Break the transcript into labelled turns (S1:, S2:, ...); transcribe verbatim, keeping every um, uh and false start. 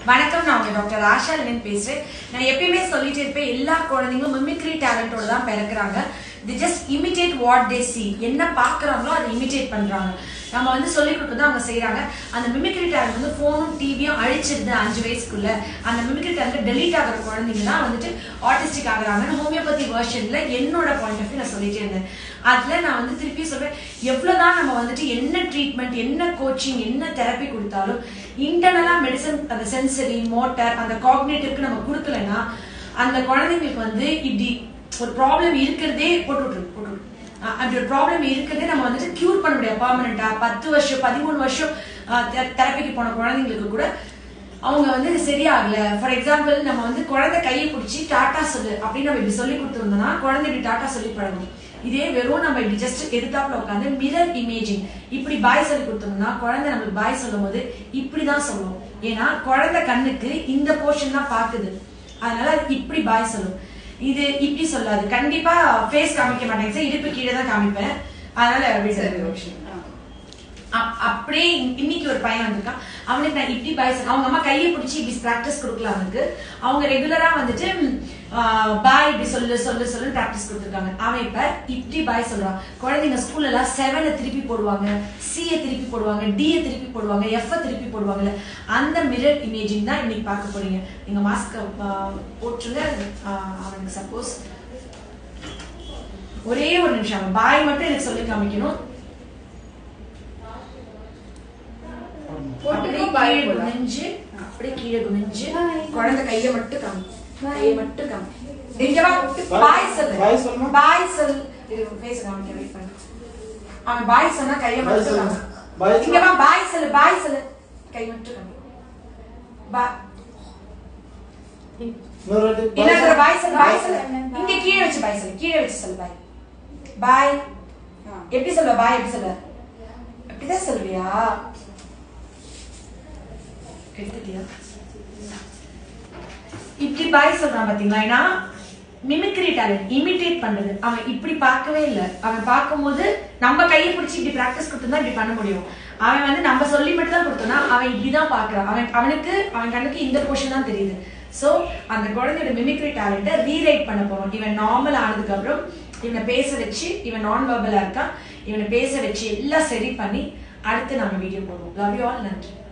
S1: வணக்கம், நான் உங்க டாக்டர் ஆஷா லின் பேசுறேன். நான் எப்பயுமே சொல்லிட்டு இருப்பேன், எல்லா குழந்தைங்களும் மிமிக்ரி டேலண்டோட தான் பிறக்கிறாங்க. they just imitate what they see. என்ன பாக்குறாங்களோ அதை இமிடேட் பண்றாங்க. நம்ம வந்து சொல்லி கொடுத்து அவங்க செய்யறாங்க. அந்த மிமிக்ரி டேலண்ட் வந்து போனும் டிவியும் அழிச்சிருது அஞ்சு வயசுக்குள்ள. அந்த மிமிக்ரி டேலண்ட் டெலீட் ஆகிற குழந்தைங்க தான் வந்துட்டு ஆட்டிஸ்டிக் ஆகுறாங்க. ஹோமியோபதி வெர்ஷன்ல என்னோட பாயிண்ட் ஆஃப் வியூ நான் சொல்லிட்டே இருந்தேன். அதுல நான் வந்து திருப்பி சொல்றேன், எவ்வளவுதான் நம்ம வந்துட்டு என்ன ட்ரீட்மெண்ட், என்ன கோச்சிங், என்ன தெரப்பி கொடுத்தாலும் இன்டர்னலா மெடிசன், அந்த சென்சரி மோட்டார், அந்த காக்னேட்டிவ்க்கு நம்ம கொடுக்கலன்னா அந்த குழந்தைங்களுக்கு வந்து இப்படி ஒரு ப்ராப்ளம் இருக்கிறதே போட்டு விட்டுருக்கு போட்டு விட்டு அப்படி ஒரு ப்ராப்ளம் இருக்கிறதே நம்ம வந்துட்டு கியூர் பண்ண முடியாது பர்மனண்டா. பத்து வருஷம் பதிமூணு வருஷம் தெரப்பிக்கு போன குழந்தைங்களுக்கு கூட அவங்க வந்து இது சரியாகல. ஃபார் எக்ஸாம்பிள், நம்ம வந்து குழந்தை கையை பிடிச்சி டாட்டா சொல்லு அப்படின்னு நம்ம இப்படி சொல்லி கொடுத்துருந்தோம்னா குழந்தை இப்படி டாட்டா சொல்லி பழகும். இதே வெறும் நம்ம இப்படி ஜஸ்ட் எதிர்த்தாப்புல உட்காந்து மிரர் இமேஜிங் இப்படி பாய் சொல்லி கொடுத்தோம்னா குழந்தை நம்மளுக்கு பாய் சொல்லும் போது இப்படிதான் சொல்லும். ஏன்னா குழந்தை கண்ணுக்கு இந்த போர்ஷன் தான் பாக்குது, அதனால அது இப்படி பாய் சொல்லும். இது இப்படி சொல்லாது, கண்டிப்பா ஃபேஸ் காமிக்க மாட்டேங்க சார், இடுப்பு கீழே தான் காமிப்பேன். அதனால அப்படியே இன்னைக்கு ஒரு பையன் வந்திருக்கான், அவனுக்கு நான் இப்படி பாய் சொல்ல, அவங்க அம்மா கையை பிடிச்சி இப்படி பிராக்டிஸ் கொடுக்கலாம். அவனுக்கு அவங்க ரெகுலரா வந்துட்டு பாய் இப்படி சொல்லு சொல்லு சொல்லு பிராக்டிஸ் கொடுத்துருக்காங்க. அவன் இப்ப இப்படி பாய் சொல்றான். குழந்தைங்க ஸ்கூல்ல எல்லாம் செவனை திருப்பி போடுவாங்க, சியை திருப்பி போடுவாங்க, டியை திருப்பி போடுவாங்க, எஃப் திருப்பி போடுவாங்கல்ல. அந்த மிரர் இமேஜிங் தான் இன்னைக்கு பார்க்க போறீங்க. நீங்க மாஸ்க் போட்டுருங்க. அவனுக்கு சப்போஸ் ஒரே ஒரு நிமிஷம் அவன் பாய் மட்டும் எனக்கு சொல்லி காமிக்கணும். குனிஞ்சு அப்படியே கீழே குனிஞ்சு குழந்தை கையை மட்டும் காமி, கையை மட்டும் காமி. பாய் சொல்லு, பாய் சொல்லு. ஃபேஸ் காமிக்க வெயிட் பண்ணு. அவன் பாய் சொன்னா கையை மட்டும் காமி. இங்க வா, பாய் சொல்லு, பாய் சொல்லு, கை மட்டும் காமி. பாய் இன்னொரு பாய் சொல்லு, பாய் சொல்லு. இங்க கீழே வச்சு பாய் சொல்லு, கீழே வச்சு சொல்லு பாய். பாய் எப்படி சொல்லுவ? பாய் எப்படி சொல்லுவ? அப்படிதான் சொல்லுவியா? இப்படி பாய் சொல்றான் பாத்தீங்களா? ஏன்னா மிமிக்ரி டேலண்ட், இமிடேட் பண்றது. அவன் இப்படி பார்க்கவே இல்லை. அவன் பார்க்கும்போது நம்ம கையை பிடிச்சி இப்படி பிராக்டிஸ் கொடுத்துதான் இப்படி பண்ண முடியும். அவன் வந்து நம்ம சொல்லி மட்டும் தான் கொடுத்தோம்னா அவன் இப்படிதான் பாக்குறான். அவன் அவனுக்கு அவன் கண்ணுக்கு இந்த போர்ஷன் தான் தெரியுது. சோ அந்த குழந்தையோட மிமிக்ரி டேலண்ட்டை ரீரைட் பண்ண போறோம். இவன் நார்மல் ஆனதுக்கு அப்புறம் இவனை பேச வச்சு, இவன் நான் வெர்பலா இருக்கான், இவனை பேச வச்சு எல்லாம் சரி பண்ணி அடுத்து நம்ம வீடியோ போடுவோம். Love you all. நன்றி.